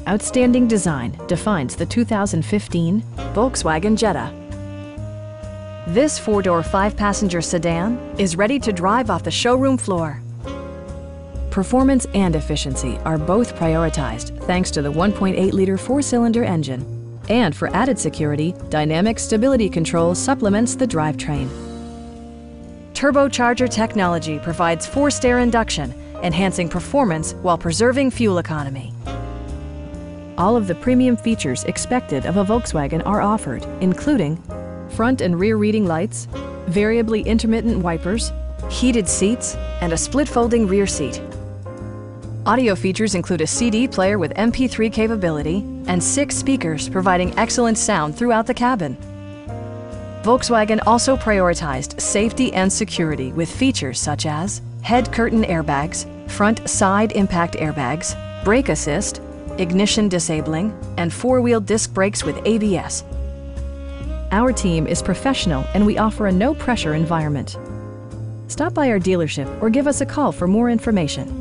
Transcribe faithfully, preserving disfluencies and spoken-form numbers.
Outstanding design defines the two thousand fifteen Volkswagen Jetta. This four-door, five-passenger sedan is ready to drive off the showroom floor. Performance and efficiency are both prioritized thanks to the one point eight liter four-cylinder engine. And for added security, dynamic stability control supplements the drivetrain. Turbocharger technology provides forced-air induction, enhancing performance while preserving fuel economy. All of the premium features expected of a Volkswagen are offered, including front and rear reading lights, variably intermittent wipers, heated seats, and a split-folding rear seat. Audio features include a C D player with M P three capability and six speakers providing excellent sound throughout the cabin. Volkswagen also prioritized safety and security with features such as head curtain airbags, front side impact airbags, brake assist, ignition disabling, and four-wheel disc brakes with A B S. Our team is professional and we offer a no-pressure environment. Stop by our dealership or give us a call for more information.